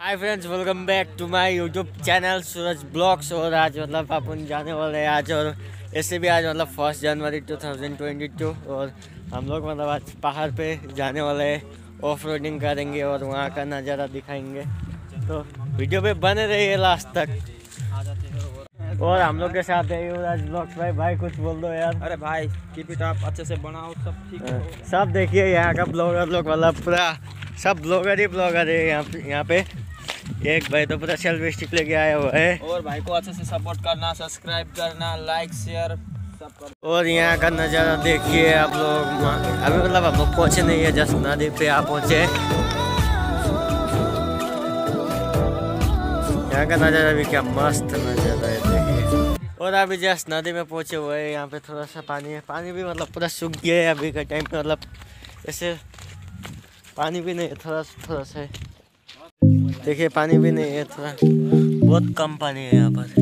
Hi friends, welcome back to my YouTube channel Suraj blogs. और आज मतलब अपन जाने वाले हैं आज, और ऐसे भी आज मतलब 1 जनवरी 2022 और हम लोग मतलब आज पहाड़ पे जाने वाले हैं, ऑफ रोडिंग करेंगे और वहाँ का नज़ारा दिखाएंगे। तो वीडियो पे बने रहिए लास्ट तक। और हम लोग के साथ है युवराज ब्लॉग्स। भाई कुछ बोल दो यार। अरे भाई कीप इट अप, अच्छे से बनाओ, सब ठीक है। सब देखिए यहाँ का ब्लॉगर लोग, मतलब पूरा सब ब्लॉगर है यहाँ पे। एक भाई तो पूरा सेल्फी स्टिक लेके आया हुआ है। और भाई को अच्छे से सपोर्ट करना, सब्सक्राइब करना, लाइक शेयर सब कर। और यहाँ का नज़ारा देखिए आप लोग। अभी मतलब हम लोग पहुँचे नहीं है, जस्ट नदी पे आप पहुँचे। यहाँ का नज़ारा भी क्या मस्त नज़ारा है देखिए। और अभी जस्ट नदी में पहुँचे हुए हैं। यहाँ पे थोड़ा सा पानी है, पानी भी मतलब पूरा सूख गया है अभी का टाइम पे। मतलब ऐसे पानी भी नहीं है, थोड़ा सा है। देखिए पानी भी नहीं है, थोड़ा बहुत कम पानी है यहाँ पर।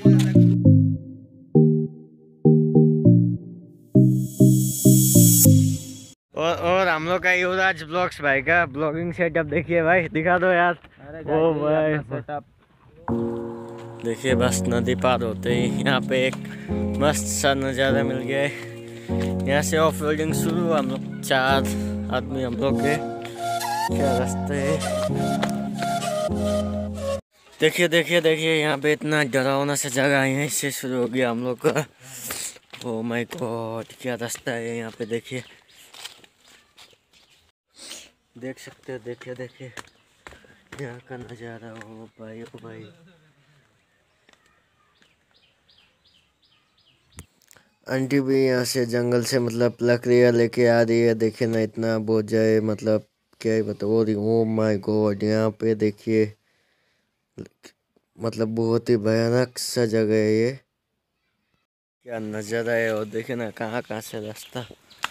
और हम लोग का युवराज ब्लॉग्स भाई का ब्लॉगिंग सेटअप देखिए भाई, दिखा दो यार। ओ भाई सेटअप देखिए, बस नदी पार होते ही यहाँ पे एक मस्त सा नज़ारा मिल गया है। यहाँ से ऑफ रोडिंग शुरू। हम लोग 4 आदमी हम लोग के। क्या रास्ते है देखिए यहाँ पे इतना डरावना सा जगह है, यहीं से शुरू हो गया हम लोग का। ओ माय गॉड, क्या रास्ता है यहाँ पे। देखिए देख सकते हो, देखिए यहाँ का नज़ारा। ओ भाई आंटी भी यहाँ से जंगल से मतलब लकड़ियाँ लेके आ रही है। देखिए ना, इतना बोझ जाए, मतलब क्या ही बताओ। ओ माय गॉड, यहाँ पे देखिए, मतलब बहुत ही भयानक सा जगह है ये। क्या नज़ारा है। और देखिए ना कहाँ से रास्ता।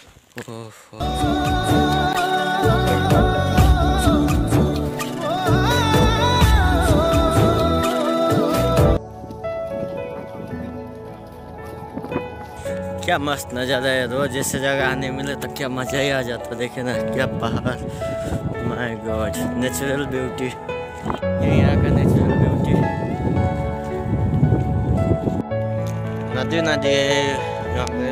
क्या मस्त नज़ारा है। रोज ऐसे जगह आने मिले तो क्या मज़ा ही आ जाता। देखिए ना क्या पहाड़, माय गॉड, नेचुरल ब्यूटी। ये यहाँ का नेचुरल ब्यूटी। नदी है यहाँ पे।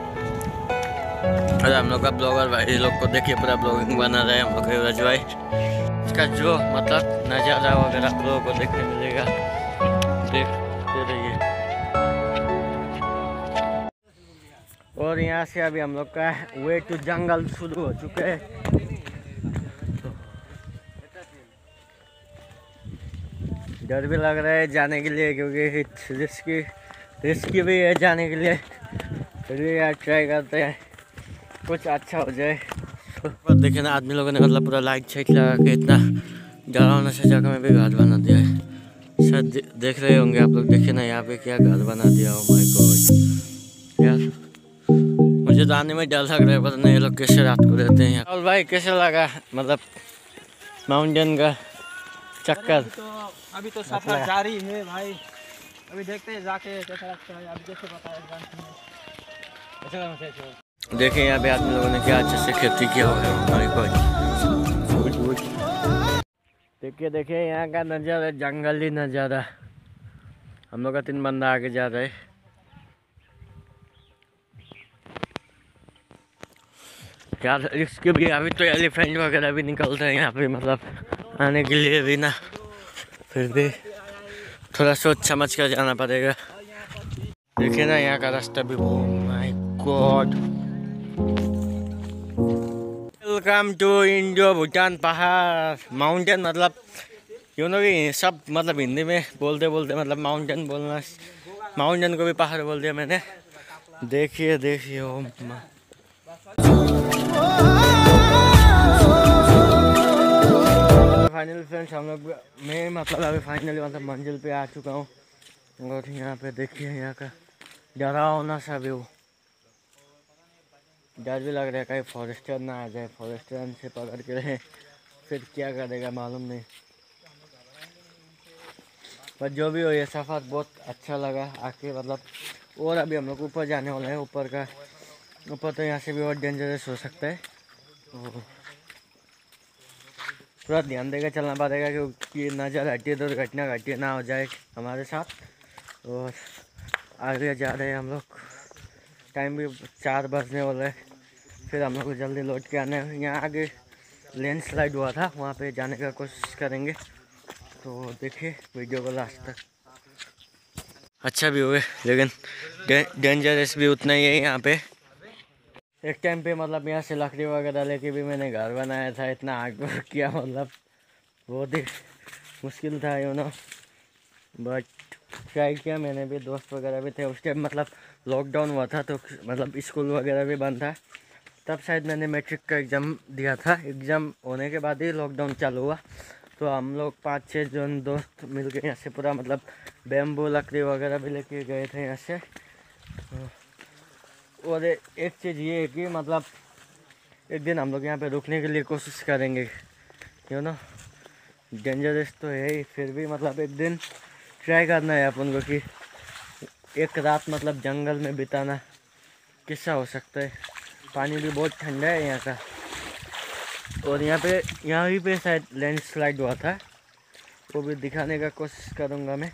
अरे हम लोग का ब्लॉगर भाई लोग को देखिए, पूरा ब्लॉगिंग बना रहे हैं हम लोग का युवराज भाई। इसका जो मतलब नज़ारा वगैरह आप लोगों को देखने मिलेगा, देखते रहिए। और यहाँ से अभी हम लोग का वे टू जंगल शुरू हो चुके हैं। डर भी लग रहा है जाने के लिए, क्योंकि रिस्की भी है जाने के लिए। फिर भी यार ट्राई करते हैं कुछ अच्छा हो जाए। तो देखिए ना, आदमी लोगों ने मतलब पूरा लाइट छेक लगा के इतना डरावना सा जगह में भी घर बना दिया है। शायद देख रहे होंगे आप लोग। देखिए ना यहाँ पे क्या घर बना दिया। ओ माय गॉड यार, मुझे तो आने में डर लग रहा है, पता नहीं ये लोग कैसे रात को रहते हैं। और भाई कैसे लगा मतलब माउंटेन का चक्कर? अभी तो सफर जारी है भाई, अभी देखते हैं जाके कैसा लगता है। अभी जैसे बताया देखिए यहाँ पे आदमी लोगों ने क्या अच्छे से खेती किया हुआ है। हमारी कोई देखिए यहाँ का नज़ारा, जंगली नज़ारा। हम लोग का 3 बंदा आगे जा रहे हैं। क्या इसके भी अभी तो एलिफेंट वगैरह भी निकलते हैं यहाँ पे, मतलब आने के लिए भी ना। फिर भी थोड़ा सोच समझ कर जाना पड़ेगा। देखिए ना यहाँ का रास्ता भी। Oh my God, welcome to Indo Bhutan पहाड़ माउंटेन। मतलब यू नो कि सब मतलब हिंदी में बोलते मतलब माउंटेन बोलना, माउंटेन को भी पहाड़ बोल दिया मैंने। देखिए ओ फाइनल फ्रेंड्स, हम लोग मैं मतलब अभी फाइनली मतलब मंजिल पे आ चुका हूँ। और यहाँ पे देखिए यहाँ का डरावना सा व्यू। डर भी लग रहा है कहीं फॉरेस्टर ना आ जाए, फॉरेस्टर से पकड़ के रहे फिर क्या करेगा मालूम नहीं। पर जो भी हो, ये सफ़र बहुत अच्छा लगा आके मतलब। और अभी हम लोग ऊपर जाने वाले हैं। ऊपर तो यहाँ से भी और डेंजरस हो सकता है। पूरा ध्यान देकर चलना पड़ेगा क्योंकि नज़र हटी दुर्घटना घटी ना हो जाए हमारे साथ। और आगे जा रहे हैं हम लोग, टाइम भी 4 बजने वाला है, फिर हम लोग को जल्दी लौट के आना है। यहाँ आगे लैंडस्लाइड हुआ था, वहाँ पे जाने का कोशिश करेंगे, तो देखिए वीडियो को लास्ट तक। अच्छा भी हुए लेकिन डेंजरस भी उतना ही है यहाँ पे। एक टाइम पे मतलब यहाँ से लकड़ी वगैरह लेके भी मैंने घर बनाया था, इतना आग किया, मतलब बहुत ही मुश्किल था यू नो, बट ट्राई किया मैंने भी। दोस्त वगैरह भी थे उस टाइम, मतलब लॉकडाउन हुआ था तो मतलब स्कूल वगैरह भी बंद था। तब शायद मैंने मैट्रिक का एग्ज़ाम दिया था, एग्ज़ाम होने के बाद ही लॉकडाउन चालू हुआ। तो हम लोग 5-6 जन दोस्त मिल के यहाँ से पूरा मतलब बैम्बू लकड़ी वगैरह भी लेके गए थे यहाँ से। और एक चीज़ ये है कि मतलब एक दिन हम लोग यहाँ पे रुकने के लिए कोशिश करेंगे यू नो, डेंजरस तो है ही, फिर भी मतलब एक दिन ट्राई करना है अपन को कि एक रात मतलब जंगल में बिताना कैसा हो सकता है। पानी भी बहुत ठंडा है यहाँ का, और यहाँ पे शायद लैंडस्लाइड हुआ था, वो भी दिखाने का कोशिश करूँगा मैं।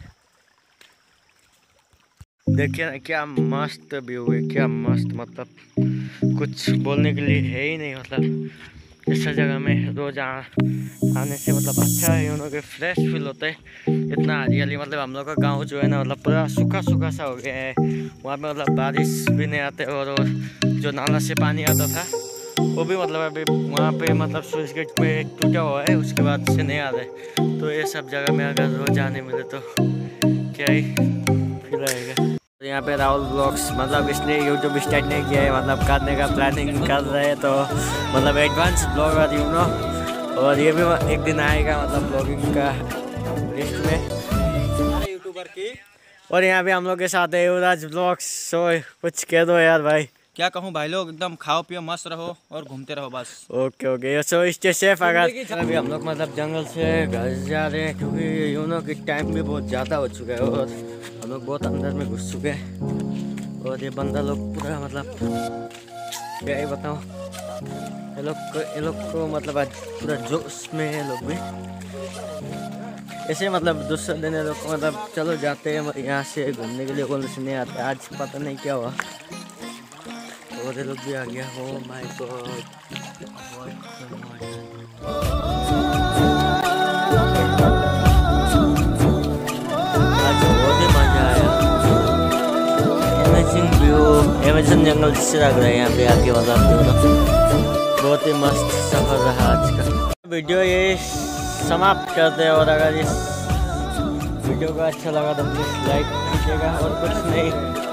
देखिए ना क्या मस्त व्यू है, क्या मस्त, मतलब कुछ बोलने के लिए है ही नहीं। मतलब ऐसा जगह में रोज आने से मतलब अच्छा है, उन के फ्रेश फील होता है। इतना हरियाली, मतलब हम लोग का गांव जो है ना मतलब पूरा सूखा सूखा सा हो गया है। वहाँ पे मतलब बारिश भी नहीं आते, और जो नाला से पानी आता था वो भी मतलब अभी वहाँ पे मतलब स्विच गेट पे टूटा हुआ है, उसके बाद से नहीं आ रहा। तो ये सब जगह में अगर रोज आने मिले तो क्या ही फील आएगा। यहाँ पे राहुल ब्लॉग्स मतलब इसलिए यूट्यूब स्टार्ट नहीं किया है, मतलब करने का प्लानिंग कर रहे हैं, तो मतलब एडवांस ब्लॉगर यू नो। और ये भी एक दिन आएगा मतलब ब्लॉगिंग का लिस्ट में यूट्यूबर की। और यहाँ पे हम लोग के साथ है युवराज ब्लॉग्स। सो कुछ कह दो यार भाई। क्या कहूँ भाई लोग, एकदम खाओ पियो मस्त रहो और घूमते रहो बस। Okay so stay safe. अगर अभी हम लोग मतलब जंगल से घर जा रहे हैं क्योंकि यू नो कि टाइम भी बहुत ज़्यादा हो चुका है और हम लोग बहुत अंदर में घुस चुके हैं। और ये बंदा लोग पूरा मतलब क्या ही बताऊँ, ये लोग को मतलब आज पूरा जोश में है लोग भी। ऐसे मतलब दूसरे दिन लोग को मतलब चलो जाते हैं यहाँ से घूमने के लिए, कौन से नहीं आते। आज पता नहीं क्या हुआ, और ये लोग भी आ गया। हो माय गॉड, आज बहुत ही मजा आया। अमेजिंग व्यू, अमेजन जंगल जिससे लग रहा है यहाँ पे आके, मतलब बहुत ही मस्त सफर रहा आज का। वीडियो ये समाप्त करते हैं, और अगर इस वीडियो को अच्छा लगा तो प्लीज़ लाइक कीजिएगा, और कुछ नहीं